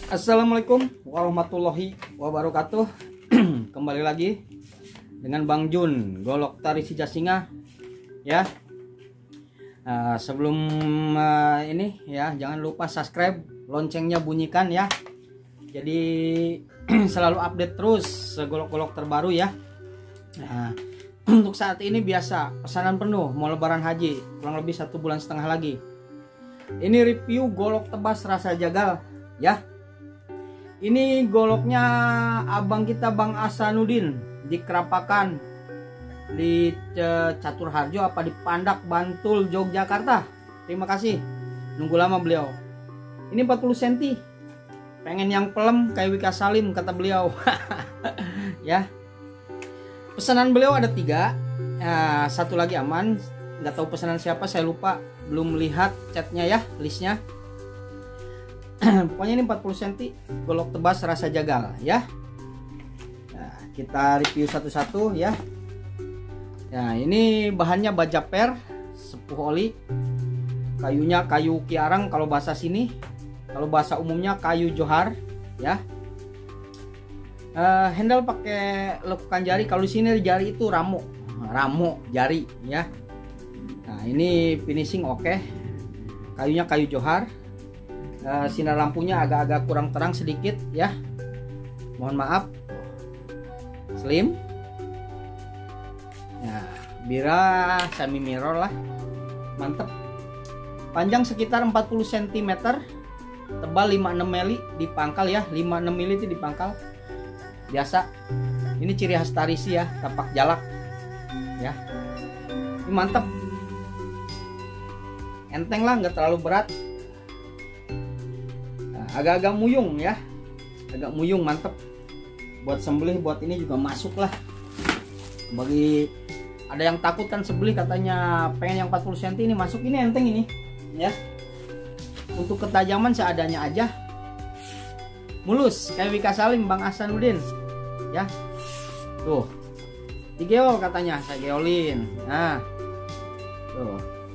Assalamualaikum warahmatullahi wabarakatuh. Kembali lagi dengan Bang Jun, golok tari si Jasinga ya. Sebelum ini ya, jangan lupa subscribe, loncengnya bunyikan ya. Jadi selalu update terus golok-golok terbaru ya. Untuk saat ini biasa pesanan penuh, mau lebaran haji, kurang lebih 1,5 bulan lagi. Ini review golok tebas rasa jagal ya. Ini goloknya abang kita Bang Asanudin di Kerapakan, di Caturharjo apa di Pandak, Bantul, Yogyakarta. Terima kasih, nunggu lama beliau. Ini 40 cm, pengen yang pelem kayak Wika Salim kata beliau. Ya, pesanan beliau ada 3, satu lagi aman, nggak tahu pesanan siapa, saya lupa, belum melihat chatnya ya, listnya. Pokoknya ini 40 cm golok tebas rasa jagal ya. Nah, kita review satu-satu ya. Nah, ini bahannya baja per, sepuh oli, kayunya kayu kiarang kalau bahasa sini, kalau bahasa umumnya kayu johar ya. Handle pakai lekukan jari, kalau di sini jari itu ramo jari ya. Nah, ini finishing oke. Kayunya kayu johar. Sinar lampunya agak-agak kurang terang sedikit ya, mohon maaf. Slim ya, bira semi mirror lah, mantep. Panjang sekitar 40 cm, tebal 56 mili di pangkal ya, 56 mili itu di pangkal biasa. Ini ciri khas tarisi ya, tapak jalak ya. Ini mantep, enteng lah, nggak terlalu berat. Agak-agak muyung ya, agak muyung, mantep. Buat sembelih, buat ini juga masuk lah. Bagi ada yang takut kan sembelih, katanya pengen yang 40 cm, ini masuk, ini enteng ini ya. Untuk ketajaman seadanya aja, mulus kayak Wika Salim Bang Asanudin ya. Tuh, digeol katanya, saya geolin. Nah, tuh,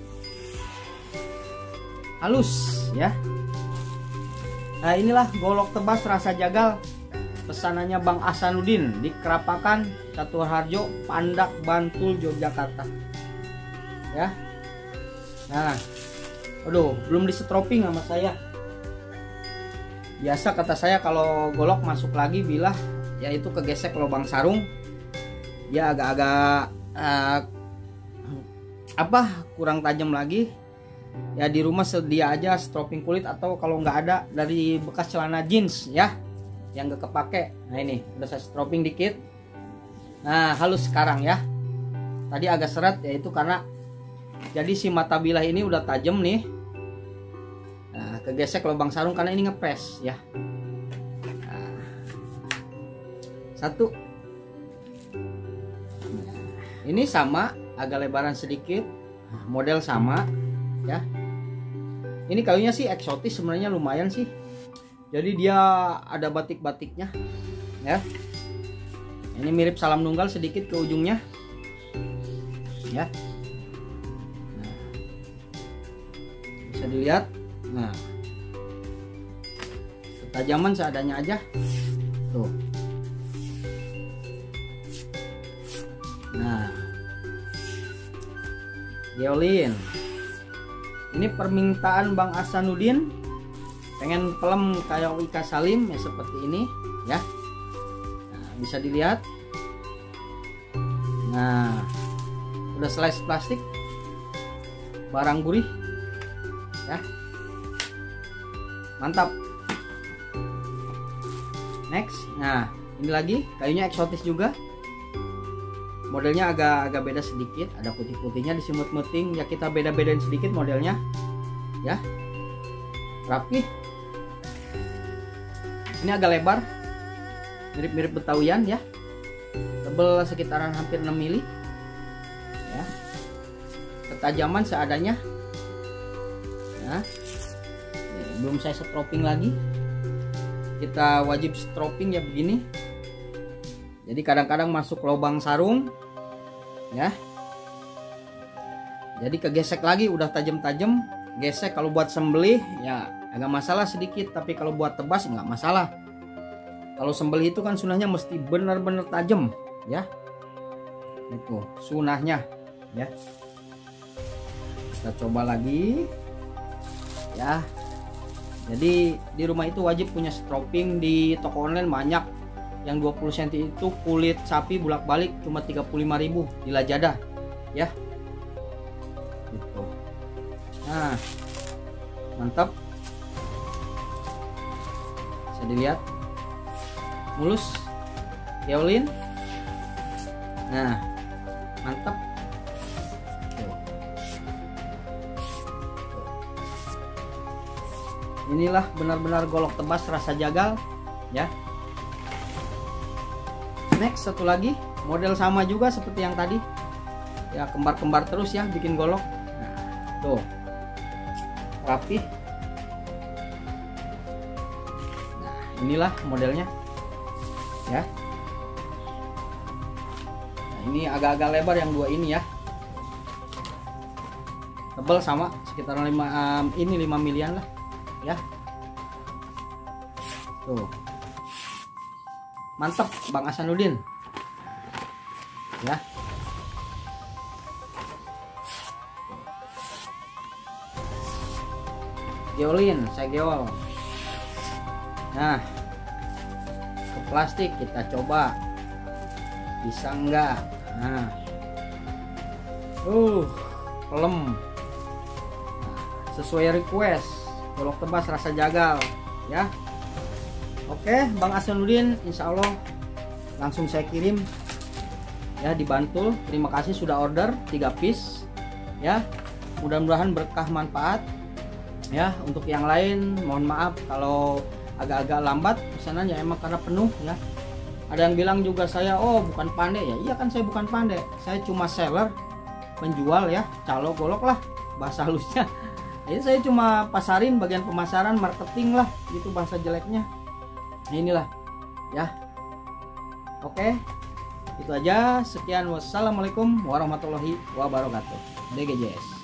halus ya. Nah, inilah golok tebas rasa jagal, pesanannya Bang Asanudin di Kerapakan, Caturharjo, Pandak, Bantul, Yogyakarta ya. Nah, aduh, belum disetroping sama saya. Biasa kata saya kalau golok masuk lagi bilah, yaitu kegesek lubang sarung, dia agak-agak kurang tajam lagi. Ya, di rumah sedia aja stropping kulit, atau kalau nggak ada dari bekas celana jeans ya yang nggak kepake. Nah, ini udah saya stropping dikit. Nah, halus sekarang ya. Tadi agak seret, yaitu karena jadi si mata bilah ini udah tajam nih. Nah, kegesek lubang sarung karena ini ngepres ya. Nah, satu. Nah, ini sama, agak lebaran sedikit, model sama ya. Ini kayunya sih eksotis sebenarnya, lumayan sih. Jadi dia ada batik-batiknya ya. Ini mirip salam nunggal sedikit ke ujungnya ya. Nah, bisa dilihat. Nah, ketajaman seadanya aja tuh. Nah, geolin. Ini permintaan Bang Asanudin, pengen pelem kayak Wika Salim ya, seperti ini ya. Nah, bisa dilihat. Nah, udah slice plastik, barang gurih ya, mantap. Next, nah ini lagi kayunya eksotis juga. Modelnya agak beda sedikit, ada putih-putihnya, disimut-muting ya, kita beda-bedain sedikit modelnya ya. Rapi. Ini agak lebar, mirip-mirip betawian ya. Tebal sekitaran hampir 6 mili ya. Ketajaman seadanya ya. Belum saya stropping lagi, kita wajib stropping ya begini. Jadi kadang-kadang masuk lubang sarung ya. Jadi kegesek lagi, udah tajam-tajam, gesek. Kalau buat sembelih ya agak masalah sedikit, tapi kalau buat tebas nggak masalah. Kalau sembelih itu kan sunahnya mesti benar-benar tajam ya, itu sunahnya ya. Kita coba lagi ya. Jadi di rumah itu wajib punya stropping. Di toko online banyak yang 20 cm itu kulit sapi bolak-balik cuma 35.000 di Lazada ya. Gitu. Nah, mantap. Bisa dilihat mulus, Geolin. Nah, mantap. Inilah benar-benar golok tebas rasa jagal ya. Next, satu lagi model sama juga seperti yang tadi ya, kembar-kembar terus ya bikin golok. Nah, tuh rapi. Nah, inilah modelnya ya. Nah, ini agak-agak lebar yang dua ini ya, tebal sama sekitar 5 milian lah ya. Tuh mantap Bang Hasanuddin ya. Geolin, saya geol. Nah, ke plastik kita coba bisa enggak. Nah, pelem. Nah, sesuai request golok tebas rasa jagal ya. Oke Bang Hasanuddin, insya Allah langsung saya kirim ya di Bantul. Terima kasih sudah order 3 piece ya, mudah-mudahan berkah manfaat ya. Untuk yang lain mohon maaf kalau agak-agak lambat pesanannya, emang karena penuh ya. Ada yang bilang juga saya bukan pandai ya. Iya kan, saya bukan pandai, saya cuma seller, penjual ya, calo golok lah bahasa halusnya. Jadi saya cuma pasarin bagian pemasaran, marketing lah gitu bahasa jeleknya. Nah, inilah ya. Oke, itu aja. Sekian, wassalamualaikum warahmatullahi wabarakatuh. DGJS.